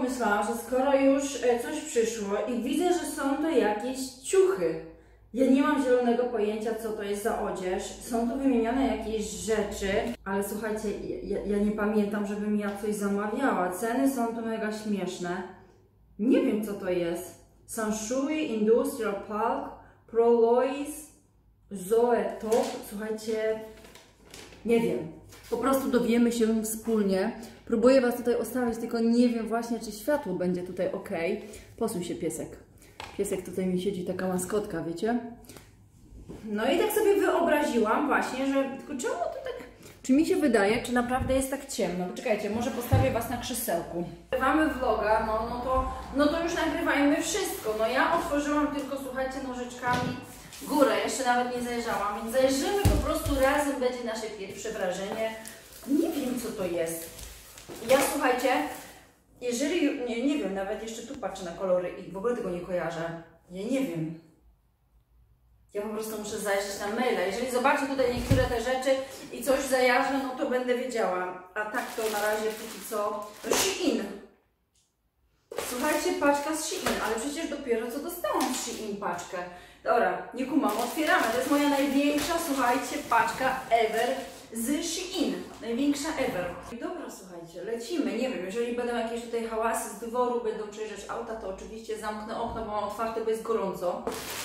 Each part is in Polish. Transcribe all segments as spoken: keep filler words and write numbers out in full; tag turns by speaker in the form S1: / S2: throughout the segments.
S1: pomyślałam, że skoro już coś przyszło i widzę, że są to jakieś ciuchy. Ja nie mam zielonego pojęcia, co to jest za odzież. Są tu wymienione jakieś rzeczy, ale słuchajcie, ja, ja nie pamiętam, żebym ja coś zamawiała. Ceny są tu mega śmieszne. Nie wiem, co to jest. Sanshui, Industrial Park, Prolois, Zoe Top. Słuchajcie, nie wiem. Po prostu dowiemy się wspólnie. Próbuję Was tutaj ustawić, tylko nie wiem właśnie, czy światło będzie tutaj ok. Posuń się, piesek. Piesek tutaj mi siedzi, taka maskotka, wiecie? No i tak sobie wyobraziłam właśnie, że tylko czemu to tak... Czy mi się wydaje, czy naprawdę jest tak ciemno? Poczekajcie, może postawię Was na krzesełku. Nagrywamy vloga, no, no, to, no to już nagrywajmy wszystko. No ja otworzyłam tylko, słuchajcie, nożyczkami górę, jeszcze nawet nie zajrzałam, więc zajrzymy po prostu razem, będzie nasze pierwsze wrażenie. Nie wiem, co to jest. Ja, słuchajcie, jeżeli, nie, nie wiem, nawet jeszcze tu patrzę na kolory i w ogóle tego nie kojarzę. Ja nie wiem. Ja po prostu muszę zajrzeć na maila. Jeżeli zobaczę tutaj niektóre te rzeczy i coś zajarzę, no to będę wiedziała. A tak to na razie póki co... No Shein. Słuchajcie, paczka z Shein, ale przecież dopiero co dostałam z Shein paczkę. Dobra, nie kumam, otwieramy. To jest moja największa, słuchajcie, paczka ever z Shein. Największa ever. Dobra, słuchajcie, lecimy. Nie wiem, jeżeli będą jakieś tutaj hałasy z dworu, będą przejeżdżać auta, to oczywiście zamknę okno, bo mam otwarte, bo jest gorąco.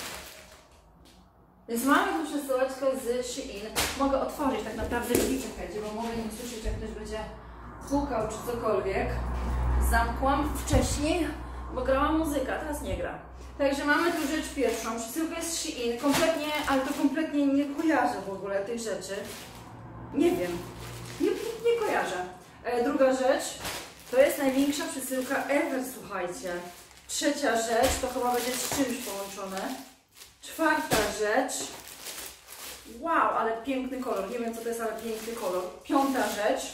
S1: Więc mamy tu przesyłeczkę z Shein. Mogę otworzyć tak naprawdę drzwi, czekajcie, bo mogę nie usłyszeć, jak ktoś będzie pukał czy cokolwiek. Zamkłam wcześniej, bo grała muzyka, teraz nie gra. Także mamy tu rzecz pierwszą. Przesyłka jest z Shein. Kompletnie, ale to kompletnie nie kojarzę w ogóle tych rzeczy. Nie wiem. Nie, nie kojarzę. E, druga rzecz, to jest największa przesyłka ever, słuchajcie. Trzecia rzecz, to chyba będzie z czymś połączone. Czwarta rzecz. Wow, ale piękny kolor. Nie wiem, co to jest, ale piękny kolor. Piąta rzecz.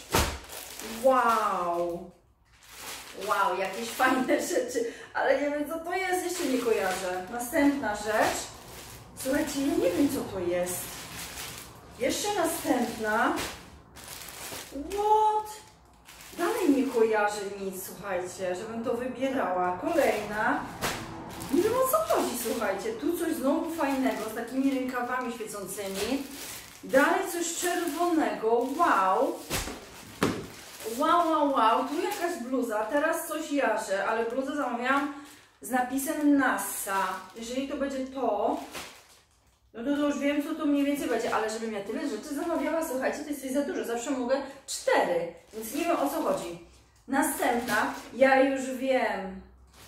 S1: Wow. Wow, jakieś fajne rzeczy. Ale nie wiem, co to jest. Jeszcze nie kojarzę. Następna rzecz. Słuchajcie, ja nie wiem, co to jest. Jeszcze następna. What? Dalej nie kojarzę nic, słuchajcie, żebym to wybierała. Kolejna. Nie wiem, o co chodzi, słuchajcie. Tu coś znowu fajnego, z takimi rękawami świecącymi. Dalej coś czerwonego. Wow. Wow, wow, wow. Tu jakaś bluza. Teraz coś jarzę, ale bluzę zamawiałam z napisem NASA. Jeżeli to będzie to, no to, to już wiem, co to mniej więcej będzie. Ale żebym ja tyle rzeczy zamawiała, słuchajcie, to jest coś za dużo. Zawsze mogę cztery. Więc nie wiem, o co chodzi. Następna. Ja już wiem.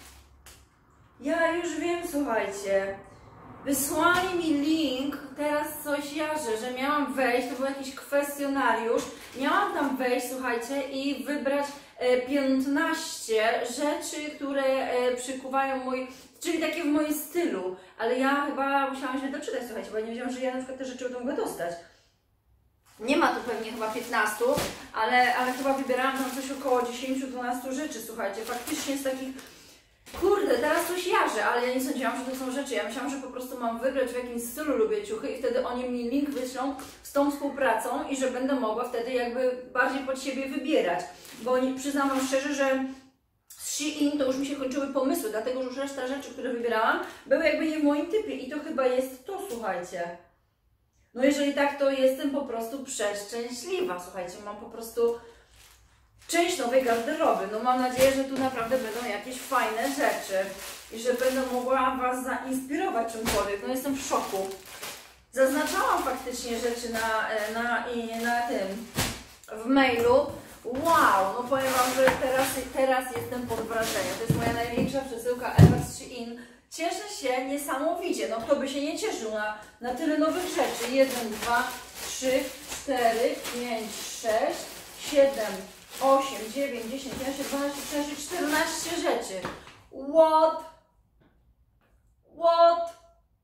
S1: Ja już wiem, słuchajcie. Wysłali mi link, teraz coś jarzę, że miałam wejść, to był jakiś kwestionariusz. Miałam tam wejść, słuchajcie, i wybrać e, piętnaście rzeczy, które e, przykuwają mój, czyli takie w moim stylu. Ale ja chyba musiałam się doczytać, słuchajcie, bo ja nie wiedziałam, że ja na przykład te rzeczy będę mogła dostać. Nie ma tu pewnie chyba piętnastu, ale, ale chyba wybierałam tam coś około dziesięć do dwunastu rzeczy, słuchajcie. Faktycznie z takich... Kurde, teraz coś jarzę, ale ja nie sądziłam, że to są rzeczy. Ja myślałam, że po prostu mam wybrać, w jakim stylu lubię ciuchy i wtedy oni mi link wyślą z tą współpracą i że będę mogła wtedy jakby bardziej pod siebie wybierać. Bo nie, przyznam Wam szczerze, że z Shein to już mi się kończyły pomysły, dlatego że już reszta rzeczy, które wybierałam, były jakby nie w moim typie i to chyba jest to, słuchajcie. No jeżeli tak, to jestem po prostu przeszczęśliwa, słuchajcie, mam po prostu... część nowej garderoby. No mam nadzieję, że tu naprawdę będą jakieś fajne rzeczy i że będę mogła Was zainspirować czymkolwiek. No jestem w szoku. Zaznaczałam faktycznie rzeczy na, na, i na tym, w mailu. Wow, no powiem Wam, że teraz, teraz jestem pod wrażeniem. To jest moja największa przesyłka ever z Shein. Cieszę się niesamowicie. No kto by się nie cieszył na, na tyle nowych rzeczy. jeden, dwa, trzy, cztery, pięć, sześć, siedem, osiem, dziewięć, dziesięć, jedenaście, dwanaście, trzynaście, czternaście rzeczy. What? What?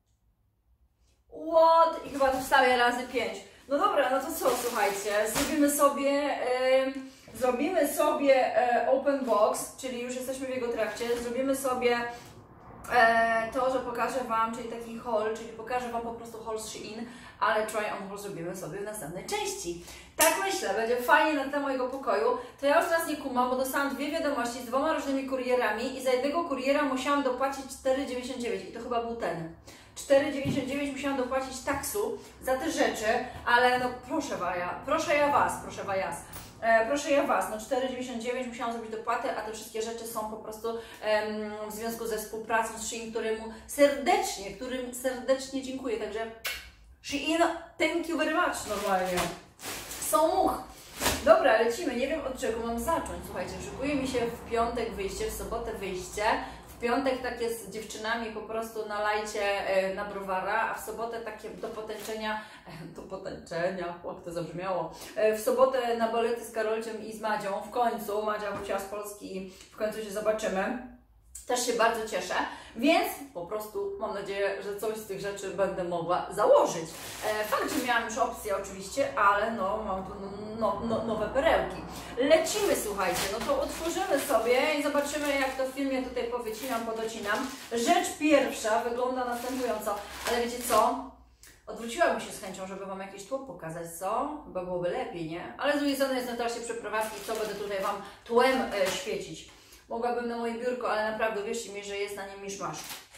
S1: What? I chyba to wstawię razy pięć. No dobra, no to co, słuchajcie, zrobimy sobie, yy, zrobimy sobie yy, open box, czyli już jesteśmy w jego trakcie, zrobimy sobie e, to, że pokażę Wam, czyli taki haul, czyli pokażę Wam po prostu haul z Shein, ale try on haul zrobimy sobie w następnej części. Tak myślę, będzie fajnie na temat mojego pokoju. To ja już raz nie kumam, bo dostałam dwie wiadomości z dwoma różnymi kurierami i za jednego kuriera musiałam dopłacić cztery dziewięćdziesiąt dziewięć i to chyba był ten. cztery dziewięćdziesiąt dziewięć musiałam dopłacić taksu za te rzeczy, ale no proszę ja, proszę ja Was, proszę Was. E, proszę ja Was, no cztery dziewięćdziesiąt dziewięć musiałam zrobić dopłatę, a te wszystkie rzeczy są po prostu em, w związku ze współpracą z Shein, któremu serdecznie, którym serdecznie dziękuję. Także Shein, thank you very much normalnie. Są much. Dobra, lecimy. Nie wiem od czego mam zacząć. Słuchajcie, szykuje mi się w piątek wyjście, w sobotę wyjście. W piątek takie z dziewczynami po prostu na lajcie e, na browara, a w sobotę takie do potęczenia, e, do potęczenia, jak to zabrzmiało, e, w sobotę na balety z Karolciem i z Madzią, w końcu, Madzia wróciła z Polski i w końcu się zobaczymy. Też się bardzo cieszę, więc po prostu mam nadzieję, że coś z tych rzeczy będę mogła założyć. E, fakt, że miałam już opcję oczywiście, ale no mam tu no, no, nowe perełki. Lecimy, słuchajcie, no to otworzymy sobie i zobaczymy, jak to w filmie tutaj powycinam, podocinam. Rzecz pierwsza wygląda następująco, ale wiecie co? Odwróciłabym się z chęcią, żeby Wam jakieś tło pokazać, co? Chyba byłoby lepiej, nie? Ale z drugiej strony jest na trakcie przeprowadzki, co będę tutaj Wam tłem e, świecić. Mogłabym na moje biurko, ale naprawdę wierzcie mi, że jest na nim miszmasz.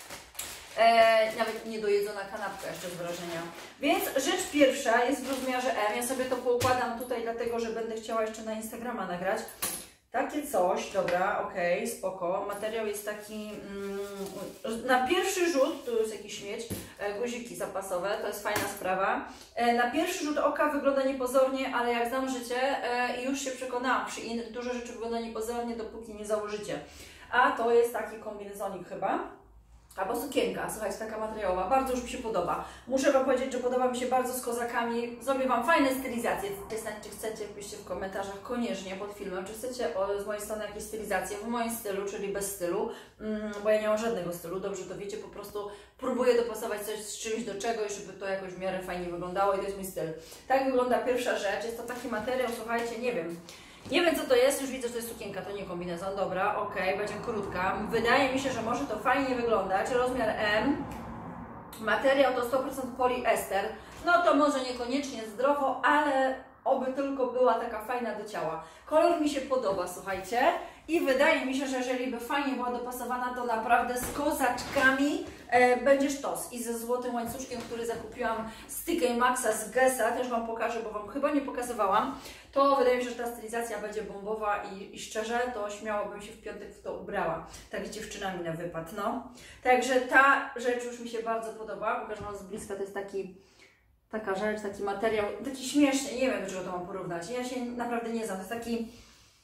S1: Eee, nawet niedojedzona kanapka jeszcze z wrażenia. Więc rzecz pierwsza jest w rozmiarze M. Ja sobie to poukładam tutaj, dlatego że będę chciała jeszcze na Instagrama nagrać. Takie coś, dobra, okej, okay, spoko. Materiał jest taki, mm, na pierwszy rzut, tu jest jakiś śmieć, e, guziki zapasowe, to jest fajna sprawa. E, na pierwszy rzut oka wygląda niepozornie, ale jak znam życie e, i już się przekonałam, przy innych dużo rzeczy wygląda niepozornie, dopóki nie założycie. A to jest taki kombinezonik chyba. Albo sukienka, słuchajcie, taka materiałowa, bardzo już mi się podoba. Muszę Wam powiedzieć, że podoba mi się bardzo z kozakami. Zrobię Wam fajne stylizacje. Czy chcecie, piszcie w komentarzach koniecznie pod filmem, czy chcecie o, z mojej strony jakieś stylizacje w moim stylu, czyli bez stylu, mm, bo ja nie mam żadnego stylu, dobrze to wiecie, po prostu próbuję dopasować coś z czymś do czegoś, żeby to jakoś w miarę fajnie wyglądało i to jest mój styl. Tak wygląda pierwsza rzecz, jest to taki materiał, słuchajcie, nie wiem. Nie wiem co to jest, już widzę, że to jest sukienka, to nie kombinezon, dobra, ok, będzie krótka. Wydaje mi się, że może to fajnie wyglądać, rozmiar M, materiał to sto procent poliester, no to może niekoniecznie zdrowo, ale oby tylko była taka fajna do ciała. Kolor mi się podoba, słuchajcie, i wydaje mi się, że jeżeli by fajnie była dopasowana, to naprawdę z kozaczkami e, będzie sztos. I ze złotym łańcuszkiem, który zakupiłam z T K Maxa z Guessa, też Wam pokażę, bo Wam chyba nie pokazywałam, to wydaje mi się, że ta stylizacja będzie bombowa i, i szczerze, to śmiało bym się w piątek w to ubrała. Tak z dziewczynami na wypad, no. Także ta rzecz już mi się bardzo podoba, pokażę Wam z bliska, to jest taki... Taka rzecz, taki materiał, taki śmieszny, nie wiem do czego to mam porównać. Ja się naprawdę nie znam, to jest taki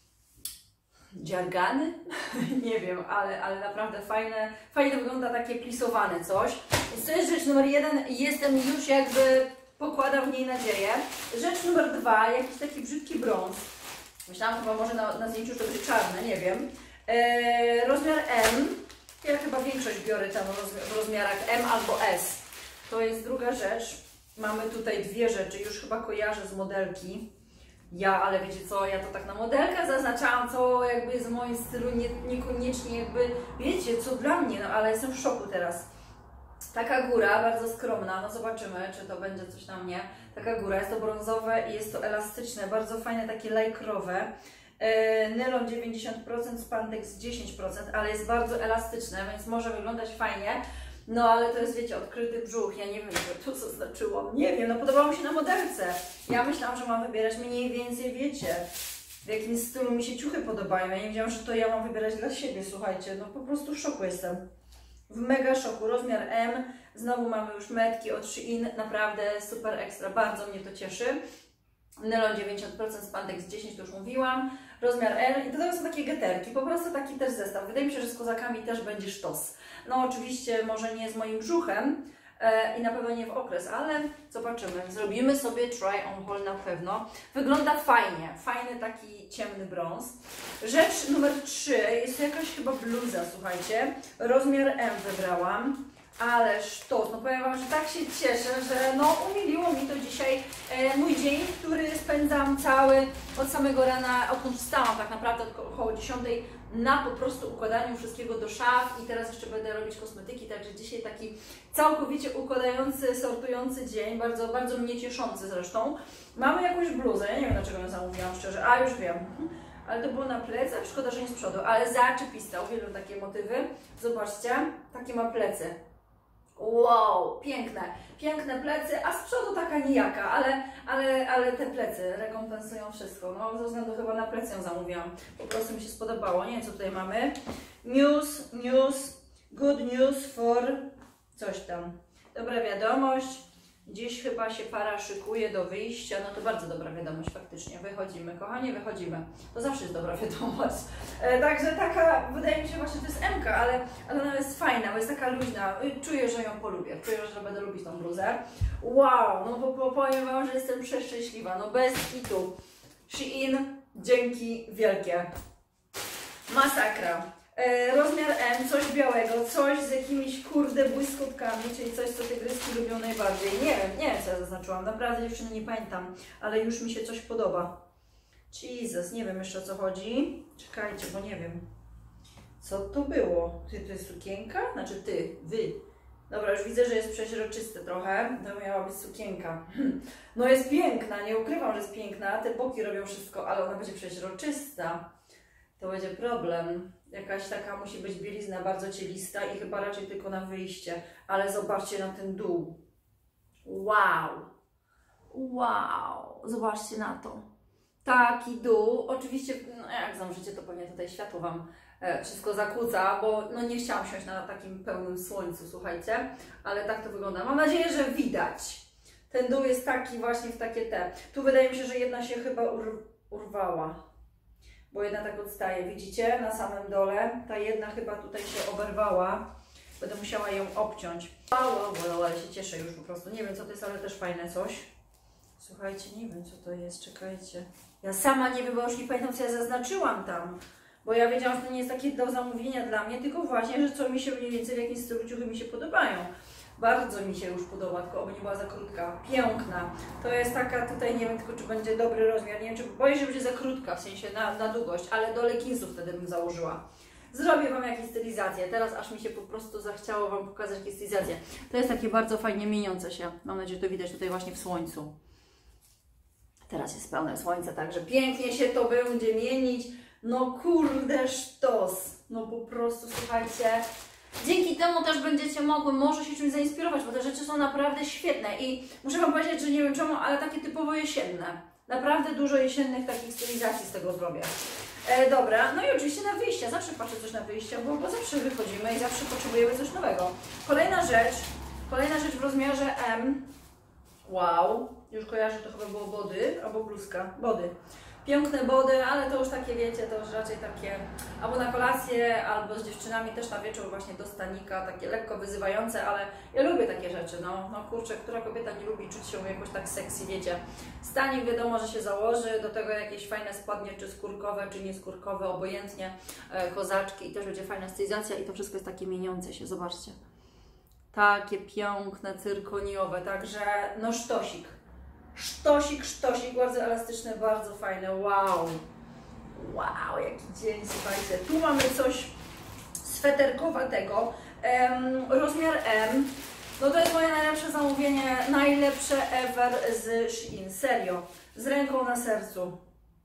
S1: dziargany? Nie wiem, ale, ale naprawdę fajne, fajnie wygląda takie plisowane coś. Więc to jest rzecz numer jeden, jestem już jakby, pokładam w niej nadzieję. Rzecz numer dwa, jakiś taki brzydki brąz. Myślałam chyba może na, na zdjęciu, że to będzie czarne, nie wiem. Eee, rozmiar M, ja chyba większość biorę tam w rozmiarach M albo S. To jest druga rzecz. Mamy tutaj dwie rzeczy, już chyba kojarzę z modelki. Ja, ale wiecie co, ja to tak na modelkę zaznaczałam, co jakby jest w moim stylu, nie, niekoniecznie jakby, wiecie, co dla mnie, no ale jestem w szoku teraz. Taka góra, bardzo skromna, no zobaczymy, czy to będzie coś na mnie. Taka góra, jest to brązowe i jest to elastyczne, bardzo fajne, takie lajkrowe. Yy, nylon dziewięćdziesiąt procent, spandex dziesięć procent, ale jest bardzo elastyczne, więc może wyglądać fajnie. No ale to jest, wiecie, odkryty brzuch, ja nie wiem, co to znaczyło, nie wiem, no podobało mi się na modelce. Ja myślałam, że mam wybierać mniej więcej, wiecie, w jakim stylu mi się ciuchy podobają. Ja nie wiedziałam, że to ja mam wybierać dla siebie, słuchajcie, no po prostu w szoku jestem. W mega szoku, rozmiar M, znowu mamy już metki od Shein, naprawdę super ekstra, bardzo mnie to cieszy. Nylon dziewięćdziesiąt procent, spandex dziesięć procent, to już mówiłam. Rozmiar L i do tego są takie geterki, po prostu taki też zestaw. Wydaje mi się, że z kozakami też będzie sztos. No oczywiście może nie z moim brzuchem e, i na pewno nie w okres, ale zobaczymy. Zrobimy sobie try on haul na pewno. Wygląda fajnie, fajny taki ciemny brąz. Rzecz numer trzy, jest to jakaś chyba bluza, słuchajcie. Rozmiar M wybrałam. Ale sztos, no powiem Wam, że tak się cieszę, że no umiliło mi to dzisiaj e, mój dzień, który spędzam cały od samego rana, odkąd wstałam tak naprawdę od około dziesiątej na po prostu układaniu wszystkiego do szaf i teraz jeszcze będę robić kosmetyki, także dzisiaj taki całkowicie układający, sortujący dzień, bardzo, bardzo mnie cieszący zresztą. Mamy jakąś bluzę, ja nie wiem dlaczego ją zamówiłam szczerze, a już wiem. Ale to było na plecach, szkoda, że nie z przodu, ale zaczepista, uwielbiam takie motywy. Zobaczcie, takie ma plecy. Wow, piękne, piękne plecy, a z przodu taka nijaka, ale, ale, ale te plecy rekompensują wszystko. No, ze względu chyba na plecy ją zamówiłam. Po prostu mi się spodobało. Nie wiem, co tutaj mamy. News, news, good news for coś tam. Dobra wiadomość. Dziś chyba się para szykuje do wyjścia. No to bardzo dobra wiadomość faktycznie. Wychodzimy, kochani, wychodzimy. To zawsze jest dobra wiadomość. E, także taka, wydaje mi się właśnie, to jest M-ka, ale, ale ona jest fajna, bo jest taka luźna. Czuję, że ją polubię. Czuję, że będę lubić tą bluzę. Wow, no bo, bo powiem Wam, że jestem przeszczęśliwa. No bez kitu. Shein, dzięki wielkie. Masakra. E, rozmiar M, coś białego, coś z jakimiś kurde błyskotkami, czyli coś, co tygryski lubią najbardziej. Nie wiem, nie wiem, co ja zaznaczyłam. Naprawdę dziewczyny nie pamiętam, ale już mi się coś podoba. Jesus, nie wiem jeszcze o co chodzi. Czekajcie, bo nie wiem. Co to było? Ty, to jest sukienka? Znaczy ty, wy. Dobra, już widzę, że jest przeźroczyste trochę. To miała być sukienka. No jest piękna, nie ukrywam, że jest piękna. Te boki robią wszystko, ale ona będzie przeźroczysta. To będzie problem. Jakaś taka musi być bielizna bardzo cielista i chyba raczej tylko na wyjście. Ale zobaczcie na ten dół. Wow! Wow! Zobaczcie na to. Taki dół. Oczywiście, no jak zamrzycie, to pewnie tutaj światło Wam e, wszystko zakłóca, bo no nie chciałam siąść na takim pełnym słońcu, słuchajcie. Ale tak to wygląda. Mam nadzieję, że widać. Ten dół jest taki właśnie w takie te. Tu wydaje mi się, że jedna się chyba ur urwała. Bo jedna tak odstaje, widzicie? Na samym dole. Ta jedna chyba tutaj się oberwała. Będę musiała ją obciąć. Wow, wow, wow, ale się cieszę już po prostu. Nie wiem, co to jest, ale też fajne coś. Słuchajcie, nie wiem, co to jest. Czekajcie. Ja sama nie wiem, bo już nie pamiętam, co ja zaznaczyłam tam. Bo ja wiedziałam, że to nie jest takie do zamówienia dla mnie, tylko właśnie, że co mi się mniej więcej, w jakim stylu ciuchy mi się podobają. Bardzo mi się już podoba, tylko oby nie była za krótka. Piękna. To jest taka, tutaj nie wiem tylko, czy będzie dobry rozmiar. Nie wiem, czy boję się, że będzie za krótka, w sensie na, na długość, ale do leginsów wtedy bym założyła. Zrobię Wam jakieś stylizacje. Teraz aż mi się po prostu zachciało Wam pokazać jakieś stylizacje. To jest takie bardzo fajnie mieniące się. Mam nadzieję, że to widać tutaj właśnie w słońcu. Teraz jest pełne słońce, także pięknie się to będzie mienić. No kurde sztos. No po prostu, słuchajcie. Dzięki temu też będziecie mogły może się czymś zainspirować, bo te rzeczy są naprawdę świetne i muszę Wam powiedzieć, że nie wiem czemu, ale takie typowo jesienne. Naprawdę dużo jesiennych takich stylizacji z tego zrobię. E, dobra, no i oczywiście na wyjścia. Zawsze patrzę coś na wyjścia, bo, bo zawsze wychodzimy i zawsze potrzebujemy coś nowego. Kolejna rzecz, kolejna rzecz w rozmiarze M. Wow, już kojarzę, to chyba było body albo bluzka. Body. Piękne body, ale to już takie, wiecie, to już raczej takie albo na kolację, albo z dziewczynami też na wieczór właśnie do stanika, takie lekko wyzywające, ale ja lubię takie rzeczy, no, no kurczę, która kobieta nie lubi czuć się jakoś tak sexy, wiecie. Stanik wiadomo, że się założy, do tego jakieś fajne spodnie, czy skórkowe, czy nieskórkowe, obojętnie, e, kozaczki i też będzie fajna stylizacja i to wszystko jest takie mieniące się, zobaczcie. Takie piękne, cyrkoniowe, także no sztosik. Sztosik, sztosik, bardzo elastyczny, bardzo fajny, wow, wow, jaki dzień, słuchajcie, tu mamy coś sweterkowatego, um, rozmiar M, no to jest moje najlepsze zamówienie, najlepsze ever z Shein, serio, z ręką na sercu.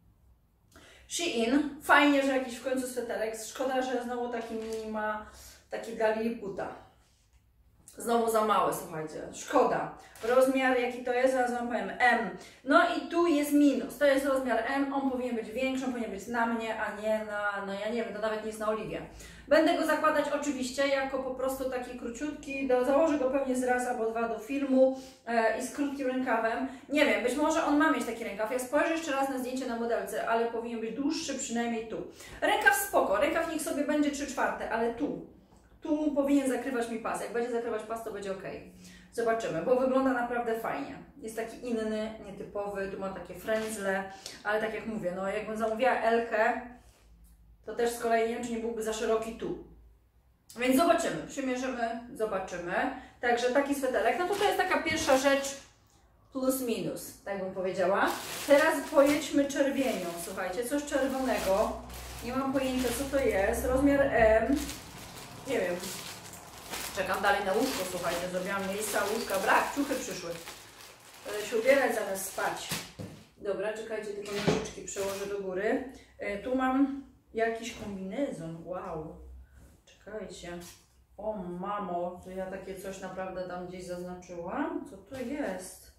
S1: Shein, fajnie, że jakiś w końcu sweterek, szkoda, że znowu taki mini ma, taki dla Liliputa. Znowu za małe, słuchajcie, szkoda. Rozmiar jaki to jest, zaraz Wam powiem, M. No i tu jest minus, to jest rozmiar M, on powinien być większy, on powinien być na mnie, a nie na, no ja nie wiem, to nawet nie jest na Oliwie. Będę go zakładać oczywiście jako po prostu taki króciutki, do, założę go pewnie z raz albo dwa do filmu e, i z krótkim rękawem. Nie wiem, być może on ma mieć taki rękaw, ja spojrzę jeszcze raz na zdjęcie na modelce, ale powinien być dłuższy, przynajmniej tu. Rękaw spoko, rękaw niech sobie będzie trzy czwarte, ale tu. Tu powinien zakrywać mi pas. Jak będzie zakrywać pas, to będzie ok. Zobaczymy, bo wygląda naprawdę fajnie. Jest taki inny, nietypowy, tu ma takie frędzle, ale tak jak mówię, no jakbym zamówiła Elkę, to też z kolei nie wiem, czy nie byłby za szeroki tu. Więc zobaczymy, przymierzymy, zobaczymy. Także taki sweterek, no to to jest taka pierwsza rzecz plus minus, tak bym powiedziała. Teraz pojedźmy czerwienią, słuchajcie, coś czerwonego. Nie mam pojęcia, co to jest. Rozmiar M. Nie wiem. Czekam dalej na łóżko, słuchajcie. Zrobiłam miejsca łóżka. Brak, ciuchy przyszły. Będę się ubierać zamiast spać. Dobra, czekajcie, tylko nożyczki przełożę do góry. E, tu mam jakiś kombinezon. Wow. Czekajcie. O mamo, to ja takie coś naprawdę tam gdzieś zaznaczyłam. Co to jest?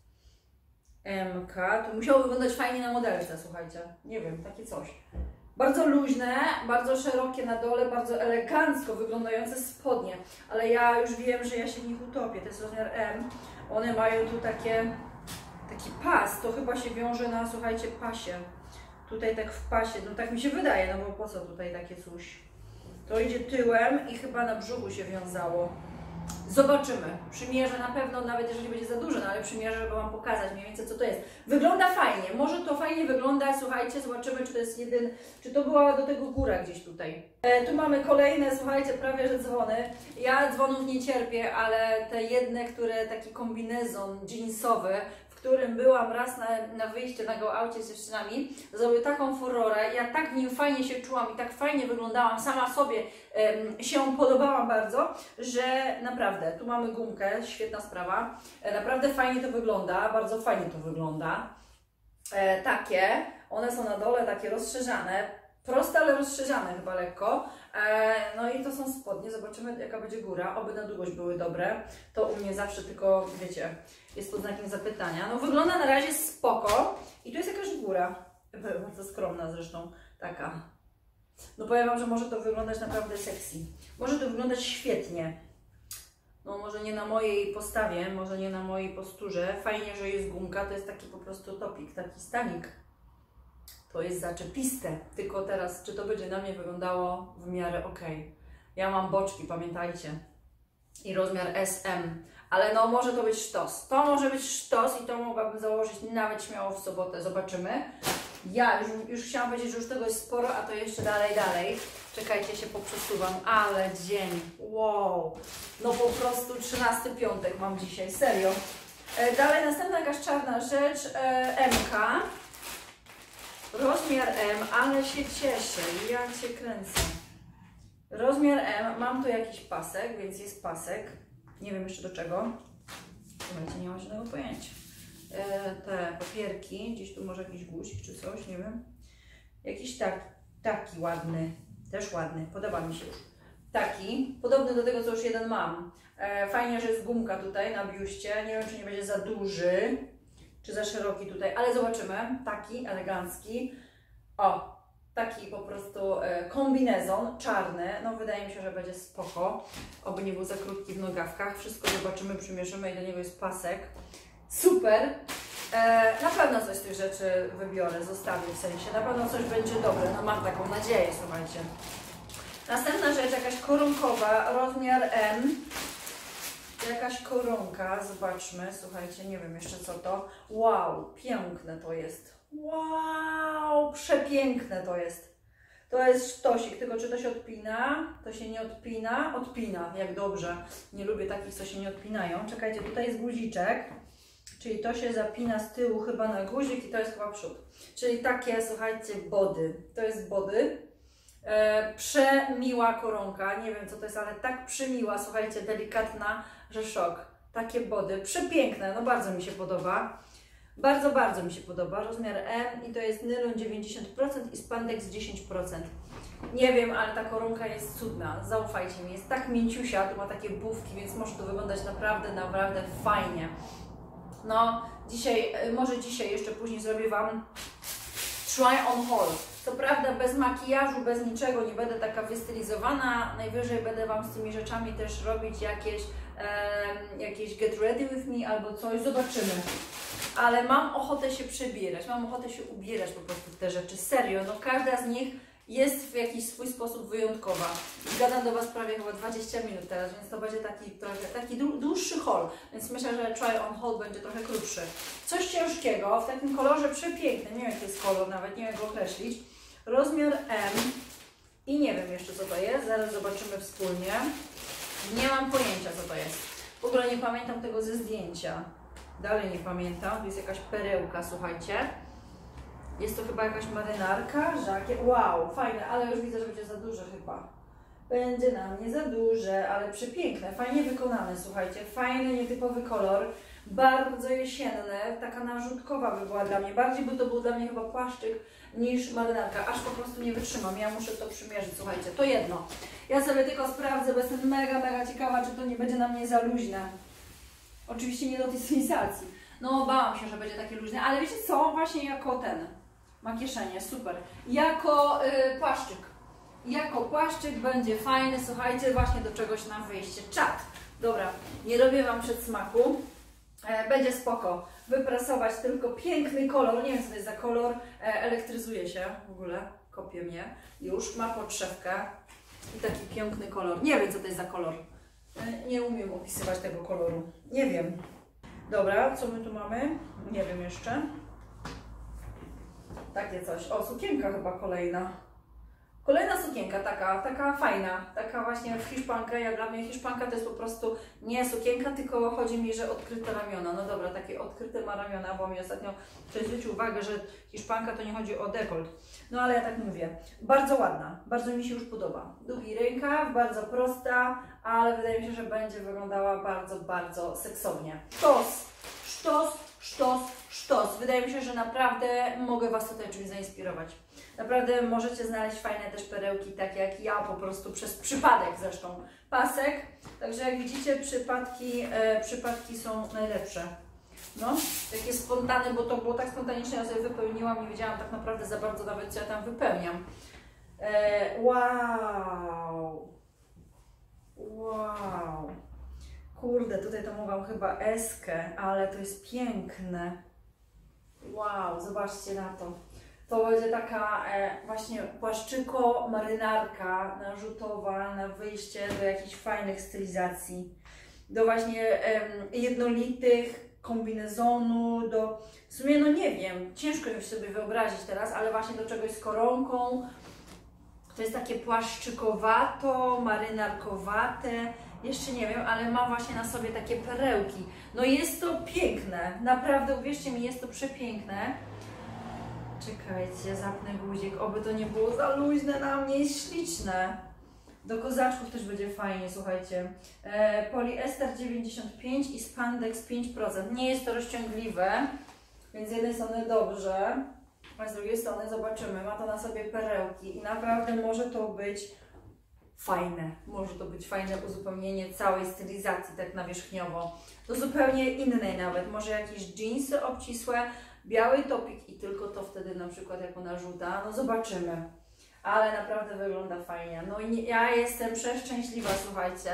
S1: M K. To musiało wyglądać fajnie na modelce, słuchajcie. Nie wiem, takie coś. Bardzo luźne, bardzo szerokie na dole, bardzo elegancko wyglądające spodnie. Ale ja już wiem, że ja się w nich utopię. To jest rozmiar M. One mają tu takie, taki pas. To chyba się wiąże na, słuchajcie, pasie. Tutaj tak w pasie. No tak mi się wydaje, no bo po co tutaj takie coś? To idzie tyłem i chyba na brzuchu się wiązało. Zobaczymy. Przymierzę na pewno, nawet jeżeli będzie za duże, no ale przymierzę, żeby Wam pokazać mniej więcej, co to jest. Wygląda fajnie. Może to fajnie wygląda. Słuchajcie, zobaczymy, czy to jest jeden, czy to była do tego góra gdzieś tutaj. E, tu mamy kolejne, słuchajcie, prawie że dzwony. Ja dzwonów nie cierpię, ale te jedne, które taki kombinezon jeansowy, w którym byłam raz na, na wyjściu na go aucie z dziewczynami, zrobił taką furorę. Ja tak w nim fajnie się czułam i tak fajnie wyglądałam, sama sobie em, się podobałam bardzo, że naprawdę, tu mamy gumkę, świetna sprawa, e, naprawdę fajnie to wygląda, bardzo fajnie to wygląda. E, takie, one są na dole takie rozszerzane, proste, ale rozszerzane chyba lekko. E, no i to są spodnie, zobaczymy jaka będzie góra, oby na długość były dobre. To u mnie zawsze tylko, wiecie, jest pod znakiem zapytania. No wygląda na razie spoko i tu jest jakaś góra, bardzo skromna zresztą, taka. No powiem Wam, że może to wyglądać naprawdę sexy. Może to wyglądać świetnie. No może nie na mojej postawie, może nie na mojej posturze. Fajnie, że jest gumka, to jest taki po prostu topik, taki stanik. To jest zaczepiste, tylko teraz, czy to będzie na mnie wyglądało w miarę ok. Ja mam boczki, pamiętajcie. I rozmiar S M, ale no może to być sztos. To może być sztos i to mogłabym założyć nawet śmiało w sobotę, zobaczymy. Ja już, już chciałam powiedzieć, że już tego jest sporo, a to jeszcze dalej, dalej. Czekajcie, się poprzesuwam, ale dzień, wow. No po prostu trzynasty piątek mam dzisiaj, serio. E, dalej następna jakaś czarna rzecz, e, M K. Rozmiar M, ale się cieszę, jak się kręcę. Rozmiar M, mam tu jakiś pasek, więc jest pasek. Nie wiem jeszcze do czego. Słuchajcie, nie mam żadnego pojęcia. E, te papierki, gdzieś tu może jakiś guzik czy coś, nie wiem. Jakiś tak, taki ładny, też ładny, podoba mi się już. Taki, podobny do tego, co już jeden mam. E, fajnie, że jest gumka tutaj na biuście. Nie wiem, czy nie będzie za duży, czy za szeroki tutaj, ale zobaczymy. Taki elegancki. O, taki po prostu e, kombinezon czarny. No wydaje mi się, że będzie spoko. Oby nie był za krótki w nogawkach. Wszystko zobaczymy, przymierzymy i do niego jest pasek. Super. E, na pewno coś z tych rzeczy wybiorę, zostawię w sensie. Na pewno coś będzie dobre. No mam taką nadzieję, słuchajcie. Następna rzecz, jakaś koronkowa, rozmiar M. Jakaś koronka, zobaczmy, słuchajcie, nie wiem jeszcze co to. Wow, piękne to jest. Wow, przepiękne to jest. To jest sztosik, tylko czy to się odpina? To się nie odpina? Odpina, jak dobrze. Nie lubię takich, co się nie odpinają. Czekajcie, tutaj jest guziczek, czyli to się zapina z tyłu chyba na guzik i to jest chyba przód. Czyli takie, słuchajcie, body. To jest body. E, przemiła koronka, nie wiem co to jest, ale tak przemiła, słuchajcie, delikatna, że szok. Takie body, przepiękne, no bardzo mi się podoba. Bardzo, bardzo mi się podoba. Rozmiar M i to jest nylon dziewięćdziesiąt procent i spandex dziesięć procent. Nie wiem, ale ta koronka jest cudna, zaufajcie mi, jest tak mięciusia, tu ma takie bufki, więc może to wyglądać naprawdę, naprawdę fajnie. No, dzisiaj, może dzisiaj jeszcze później zrobię Wam try on haul. Co prawda bez makijażu, bez niczego, nie będę taka wystylizowana, najwyżej będę Wam z tymi rzeczami też robić jakieś, e, jakieś get ready with me albo coś, zobaczymy. Ale mam ochotę się przebierać, mam ochotę się ubierać po prostu w te rzeczy, serio, no każda z nich jest w jakiś swój sposób wyjątkowa. Gadam do Was prawie chyba dwadzieścia minut teraz, więc to będzie taki trochę taki dłuższy haul, więc myślę, że try on haul będzie trochę krótszy. Coś ciężkiego, w takim kolorze przepięknym, nie wiem jaki jest kolor nawet, nie wiem jak go określić. Rozmiar M i nie nie wiem jeszcze co to jest, zaraz zobaczymy wspólnie. Nie mam pojęcia co to jest. W ogóle nie pamiętam tego ze zdjęcia. Dalej nie pamiętam, tu jest jakaś perełka, słuchajcie. Jest to chyba jakaś marynarka, żakiet. Wow, fajne, ale już widzę, że będzie za duże chyba. Będzie na mnie za duże, ale przepiękne, fajnie wykonane, słuchajcie. Fajny, nietypowy kolor, bardzo jesienny, taka narzutkowa by była dla mnie. Bardziej by to był dla mnie chyba płaszczyk niż marynarka, aż po prostu nie wytrzymam. Ja muszę to przymierzyć, słuchajcie, to jedno. Ja sobie tylko sprawdzę, bo jestem mega, mega ciekawa, czy to nie będzie na mnie za luźne. Oczywiście nie do tej sensacji. No bałam się, że będzie takie luźne, ale wiecie co? Właśnie jako ten, ma kieszenie, super. Jako yy, płaszczyk. Jako płaszczyk będzie fajny, słuchajcie, właśnie do czegoś na wyjście. Czad. Dobra, nie robię Wam przedsmaku. E, będzie spoko. Wyprasować tylko piękny kolor, nie wiem co to jest za kolor, e, elektryzuje się w ogóle, kopie mnie. Już, ma podszewkę i taki piękny kolor. Nie wiem co to jest za kolor. E, nie umiem opisywać tego koloru. Nie wiem. Dobra, co my tu mamy? Nie wiem jeszcze. Takie coś. O, sukienka chyba kolejna. Kolejna sukienka, taka, taka fajna, taka właśnie w hiszpankę. Ja dla mnie hiszpanka to jest po prostu nie sukienka, tylko chodzi mi, że odkryte ramiona. No dobra, takie odkryte ma ramiona, bo mi ostatnio ktoś zwrócił uwagę, że hiszpanka to nie chodzi o dekolt. No ale ja tak mówię. Bardzo ładna, bardzo mi się już podoba. Długi rękaw, bardzo prosta, ale wydaje mi się, że będzie wyglądała bardzo, bardzo seksownie. Sztos, sztos, sztos, sztos. Wydaje mi się, że naprawdę mogę Was tutaj czymś zainspirować. Naprawdę możecie znaleźć fajne też perełki, tak jak ja, po prostu przez przypadek zresztą. Pasek, także jak widzicie przypadki, e, przypadki są najlepsze. No, takie spontane, bo to było tak spontanicznie, ja sobie wypełniłam, nie wiedziałam tak naprawdę za bardzo nawet co ja tam wypełniam. E, wow! Wow! Kurde, tutaj to mówiłam chyba eskę, ale to jest piękne. Wow, zobaczcie na to. To będzie taka e, właśnie płaszczyko marynarka narzutowa na wyjście do jakichś fajnych stylizacji. Do właśnie e, jednolitych kombinezonu, do w sumie no nie wiem, ciężko mi sobie wyobrazić teraz, ale właśnie do czegoś z koronką. To jest takie płaszczykowato, marynarkowate, jeszcze nie wiem, ale ma właśnie na sobie takie perełki. No jest to piękne, naprawdę uwierzcie mi, jest to przepiękne. Czekajcie, zapnę guzik, oby to nie było za luźne na mnie, jest śliczne. Do kozaczków też będzie fajnie, słuchajcie. E, poliester dziewięćdziesiąt pięć i spandex pięć procent. Nie jest to rozciągliwe, więc z jednej strony dobrze, a z drugiej strony zobaczymy, ma to na sobie perełki i naprawdę może to być fajne. Może to być fajne uzupełnienie całej stylizacji, tak nawierzchniowo. Do zupełnie innej nawet, może jakieś dżinsy obcisłe, biały topik i tylko to wtedy na przykład jako narzuta, no zobaczymy. Ale naprawdę wygląda fajnie. No i nie, ja jestem przeszczęśliwa, słuchajcie.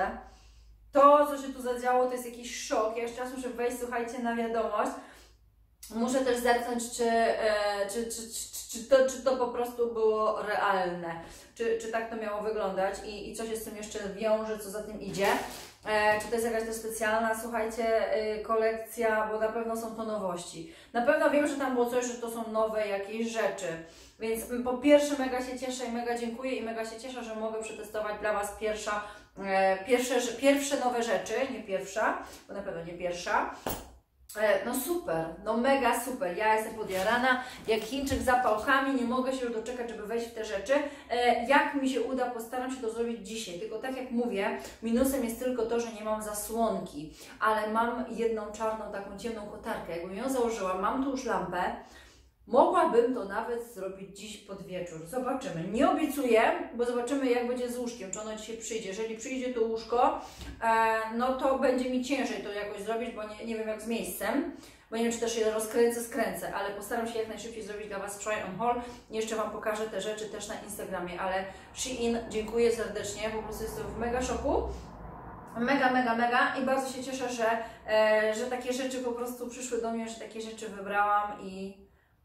S1: To, co się tu zadziało, to jest jakiś szok. Ja jeszcze raz muszę wejść, słuchajcie, na wiadomość. Muszę też zerknąć, czy, e, czy, czy, czy, czy, to, czy to po prostu było realne. Czy, czy tak to miało wyglądać i, i co się z tym jeszcze wiąże, co za tym idzie. E, czy to jest jakaś też specjalna, słuchajcie, y, kolekcja, bo na pewno są to nowości. Na pewno wiem, że tam było coś, że to są nowe jakieś rzeczy. Więc po pierwsze mega się cieszę i mega dziękuję i mega się cieszę, że mogę przetestować dla Was pierwsza, e, pierwsze, pierwsze nowe rzeczy, nie pierwsza, bo na pewno nie pierwsza. E, no super, no mega super, ja jestem podjarana, jak Chińczyk za pałkami, nie mogę się już doczekać, żeby wejść w te rzeczy. E, jak mi się uda, postaram się to zrobić dzisiaj, tylko tak jak mówię, minusem jest tylko to, że nie mam zasłonki, ale mam jedną czarną, taką ciemną kotarkę, jakbym ją założyła, mam tu już lampę, mogłabym to nawet zrobić dziś pod wieczór. Zobaczymy. Nie obiecuję, bo zobaczymy jak będzie z łóżkiem, czy ono dzisiaj przyjdzie. Jeżeli przyjdzie to łóżko, e, no to będzie mi ciężej to jakoś zrobić, bo nie, nie wiem jak z miejscem. Bo nie wiem, czy też je rozkręcę, skręcę, ale postaram się jak najszybciej zrobić dla Was try on haul. Jeszcze Wam pokażę te rzeczy też na Instagramie, ale Shein, dziękuję serdecznie, po prostu jestem w mega szoku. Mega, mega, mega i bardzo się cieszę, że, e, że takie rzeczy po prostu przyszły do mnie, że takie rzeczy wybrałam i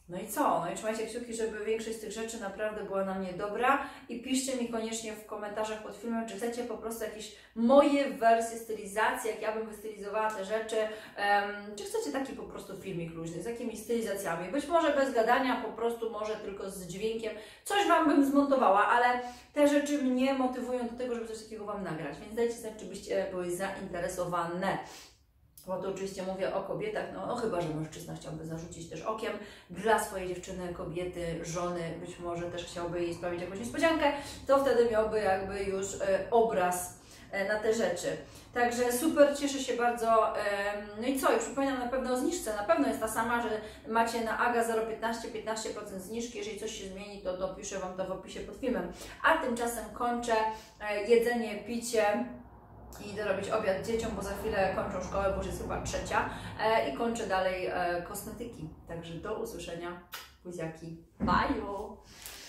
S1: No i co? No i trzymajcie kciuki, żeby większość z tych rzeczy naprawdę była na mnie dobra i piszcie mi koniecznie w komentarzach pod filmem, czy chcecie po prostu jakieś moje wersje stylizacji, jak ja bym wystylizowała te rzeczy, um, czy chcecie taki po prostu filmik luźny z jakimiś stylizacjami, być może bez gadania, po prostu może tylko z dźwiękiem, coś Wam bym zmontowała, ale te rzeczy mnie motywują do tego, żeby coś takiego Wam nagrać, więc dajcie znać, czy byście były zainteresowane. Bo to oczywiście mówię o kobietach, no, no chyba, że mężczyzna chciałby zarzucić też okiem dla swojej dziewczyny, kobiety, żony, być może też chciałby jej sprawić jakąś niespodziankę, to wtedy miałby jakby już e, obraz e, na te rzeczy. Także super, cieszę się bardzo. E, no i co, i przypominam na pewno o zniżce, na pewno jest ta sama, że macie na Aga zero piętnaście piętnaście procent zniżki, jeżeli coś się zmieni, to dopiszę Wam to w opisie pod filmem. A tymczasem kończę e, jedzenie, picie. I idę robić obiad dzieciom, bo za chwilę kończą szkołę, bo już jest chyba trzecia e, i kończę dalej e, kosmetyki. Także do usłyszenia, buziaki. Bye!